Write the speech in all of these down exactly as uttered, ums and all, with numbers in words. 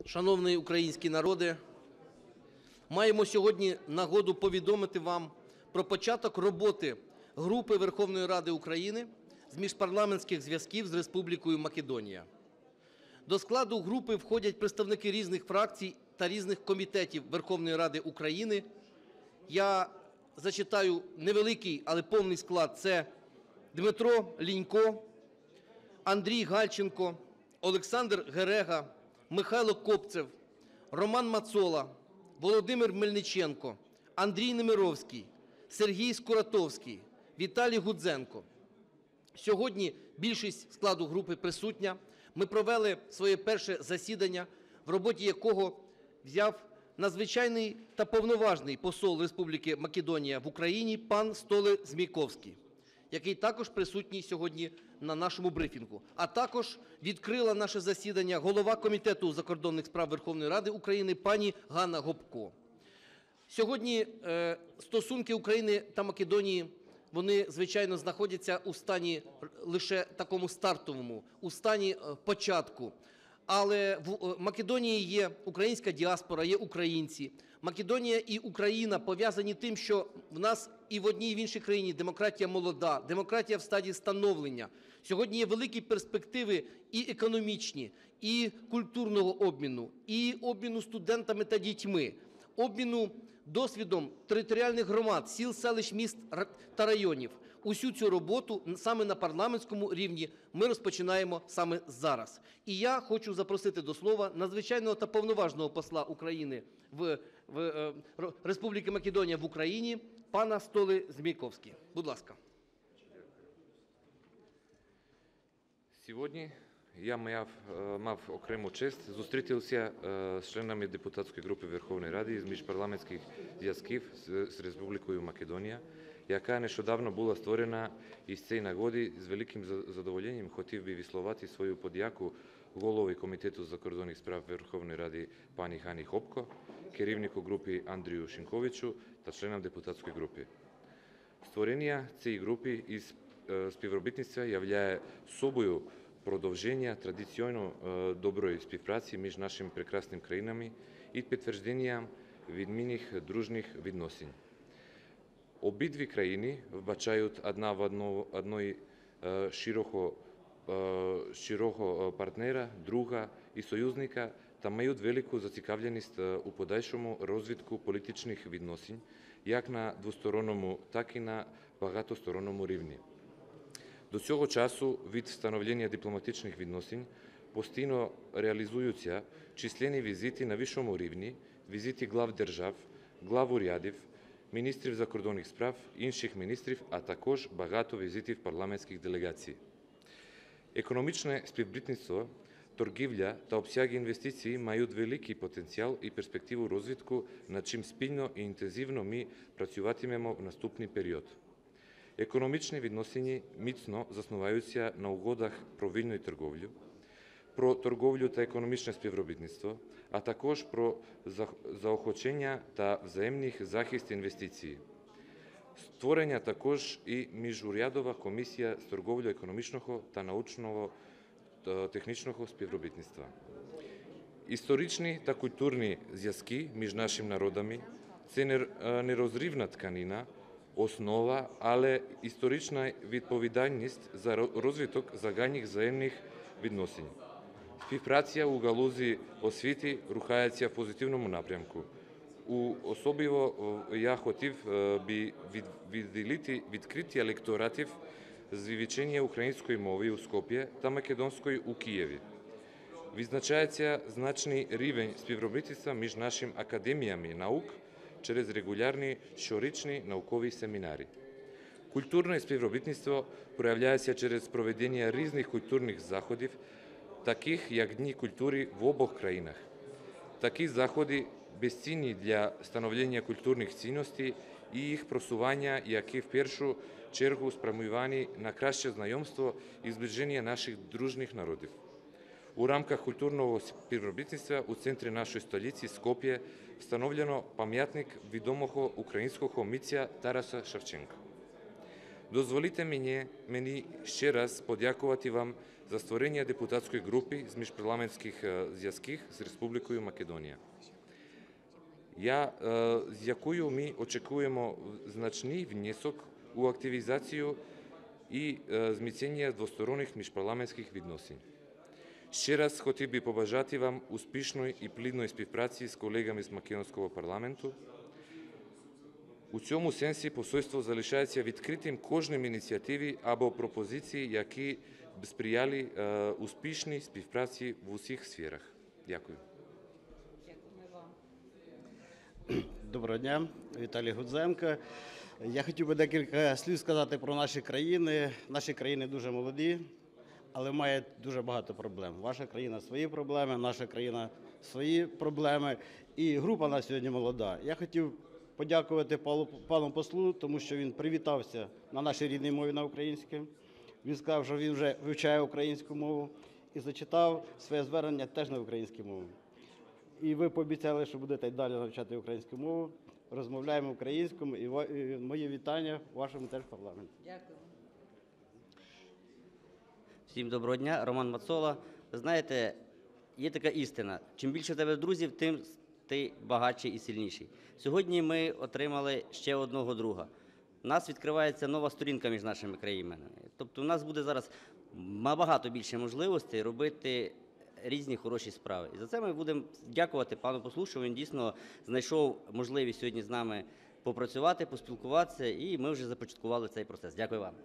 Шановний український народе, маємо сьогодні нагоду повідомити вам про початок роботи групи Верховної Ради України з міжпарламентських зв'язків з Республікою Македонія. До складу групи входять представники різних фракцій та різних комітетів Верховної Ради України. Я зачитаю невеликий, але повний склад. Це Дмитро Лінько, Андрій Гальченко, Олександр Герега, Михайло Копцев, Роман Мацола, Володимир Мельниченко, Андрій Немировський, Сергій Скуратовський, Віталій Гудзенко. Сьогодні більшість складу групи присутня. Ми провели своє перше засідання, в роботі якого взяв надзвичайний та повноважний посол Республіки Македонія в Україні пан Столе Змійковський, який також присутній сьогодні на нашому брифінгу. А також відкрила наше засідання голова Комітету закордонних справ Верховної Ради України пані Ганна Гопко. Сьогодні е, стосунки України та Македонії, вони, звичайно, знаходяться у стані лише такому стартовому, у стані е, початку. Але в Македонії є українська діаспора, є українці. Македонія і Україна пов'язані тим, що в нас і в одній, і в іншій країні демократія молода, демократія в стадії становлення. Сьогодні є великі перспективи і економічні, і культурного обміну, і обміну студентами та дітьми, обміну досвідом територіальних громад, сіл, селищ, міст та районів. Усю цю роботу саме на парламентському рівні ми розпочинаємо саме зараз. І я хочу запросити до слова надзвичайного та повноважного посла України в, в е, Республіки Македонія в Україні пана Столе Змійковський. Будь ласка. Сьогодні я мав, мав окрему честь зустрітися з членами депутатської групи Верховної Ради з міжпарламентських зв'язків з Республікою Македонія, яка нещодавно була створена, і з цієї нагоди з великим задоволенням хотів би висловити свою подяку голові Комітету закордонних справ Верховної Ради пані Гані Гопко, керівнику групи Андрію Шинковичу та членам депутатської групи. Створення цієї групи із співробітництва являє собою продовження традиційно доброї співпраці між нашими прекрасними країнами і підтвердження відмінних дружніх відносин. Обидві країни вбачають одна в одної широкого, широкого партнера, друга і союзника та мають велику зацікавленість у подальшому розвитку політичних відносин, як на двосторонньому, так і на багатосторонньому рівні. До цього часу від встановлення дипломатичних відносин постійно реалізуються численні візити на вищому рівні, візити глав держав, глав урядів, міністрів закордонних справ, інших міністрів, а також багато візитів парламентських делегацій. Економічне співробітництво, торгівля та обсяги інвестицій мають великий потенціал і перспективу розвитку, над чим спільно і інтенсивно ми працюватимемо в наступний період. Економічні відносини міцно заснуваються на угодах про вільну торговлю, про торговлю та економічне співробітництво, а також про заохочення та взаємний захист інвестицій. Створення також і міжурядова комісія з торговлі економічного та научного та технічного співробітництва. Історичні та культурні зв'язки між нашими народами – це нерозривна тканина, основа, але історична відповідальність за розвиток загальних взаємних відносин. Співпраця у галузі освіти рухається в позитивному напрямку. У особливо я хотів би відділити відкриття лекторатів з вивчення української мови у Скоп'ї та македонської у Києві. Відзначається значний рівень співробітництва між нашими академіями наук через регулярні щорічні наукові семінари. Культурне співробітництво проявляється через проведення різних культурних заходів, таких як Дні культури в обох країнах. Такі заходи безцінні для становлення культурних цінностей і їх просування, які в першу чергу спрямовані на краще знайомство і зближення наших дружніх народів. У рамках культурного співробітництва у центрі нашої столиці Скоп'є встановлено пам'ятник відомого українського митця Тараса Шевченка. Дозволite мені, мені ще раз подякувати вам за створення депутатської групи з міжпарламентських е, зв'язків з Республікою Македонія. Я, е, з якою ми очікуємо значний внесок у активізацію і е, зміцнення двосторонніх міжпарламентських відносин. Ще раз хотів би побажати вам успішної і плідної співпраці з колегами з Македонського парламенту. У цьому сенсі посольство залишається відкритим кожним ініціативі або пропозиції, які б сприяли е, успішній співпраці в усіх сферах. Дякую. Доброго дня, Віталій Гудзенко. Я хотів би декілька слів сказати про наші країни. Наші країни дуже молоді, але мають дуже багато проблем. Ваша країна свої проблеми, наша країна свої проблеми. І група на сьогодні молода. Я хотів подякувати пану, пану послу, тому що він привітався на нашій рідній мові на українській. Він сказав, що він вже вивчає українську мову і зачитав своє звернення теж на українській мові. І ви пообіцяли, що будете далі навчати українську мову. Розмовляємо українською, і мої вітання вашому теж парламенті. Дякую. Всім доброго дня, Роман Мацола. Ви знаєте, є така істина. Чим більше в тебе друзів, тим ти багатший і сильніший. Сьогодні ми отримали ще одного друга. У нас відкривається нова сторінка між нашими країнами. Тобто у нас буде зараз набагато більше можливостей робити різні хороші справи. І за це ми будемо дякувати пану послу, що він дійсно знайшов можливість сьогодні з нами попрацювати, поспілкуватися, і ми вже започаткували цей процес. Дякую вам.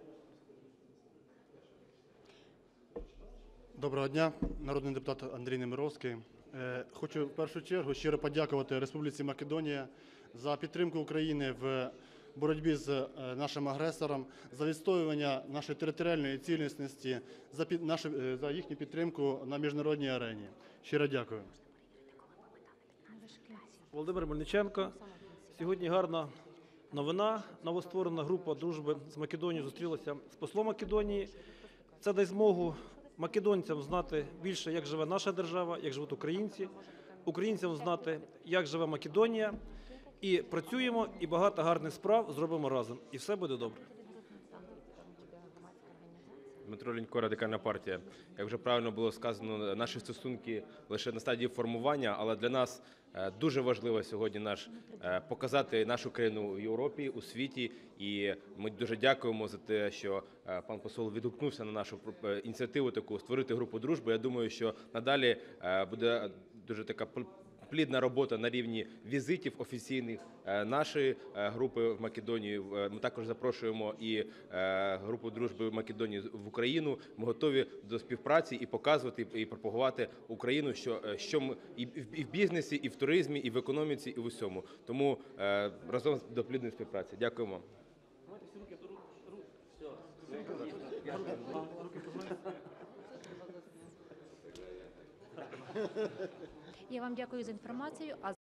Доброго дня, народний депутат Андрій Немировський. Е, Хочу в першу чергу щиро подякувати Республіці Македонія за підтримку України в боротьбі з е, нашим агресором, за відстоювання нашої територіальної цілісності, за, під, нашу, е, за їхню підтримку на міжнародній арені. Щиро дякую. Володимир Мельниченко. Сьогодні гарна новина. Новостворена група дружби з Македонією зустрілася з послом Македонії. Це дасть змогу македонцям знати більше, як живе наша держава, як живуть українці, українцям знати, як живе Македонія. І працюємо, і багато гарних справ зробимо разом. І все буде добре. Дмитро Лінько, Радикальна партія. Як вже правильно було сказано, наші стосунки лише на стадії формування, але для нас е, дуже важливо сьогодні наш, е, показати нашу країну у Європі, у світі. І ми дуже дякуємо за те, що е, пан посол відгукнувся на нашу е, ініціативу таку створити групу дружби. Я думаю, що надалі е, буде дуже така плідна робота на рівні візитів офіційних нашої групи в Македонію. Ми також запрошуємо і групу дружби Македонії в Україну. Ми готові до співпраці і показувати, і пропагувати Україну, що, що ми і в бізнесі, і в туризмі, і в економіці, і в усьому. Тому разом до плідної співпраці. Дякуємо. Я вам дякую за інформацію. А